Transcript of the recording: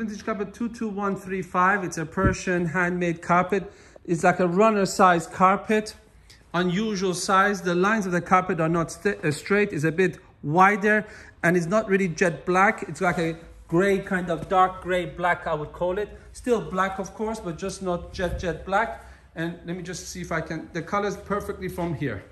Vintage carpet 22135. It's a Persian handmade carpet. It's like a runner size carpet. Unusual size. The lines of the carpet are not straight. It's a bit wider and it's not really jet black. It's like a gray, kind of dark gray black, I would call it. Still black, of course, but just not jet black. And let me just see if I can, the colors perfectly from here.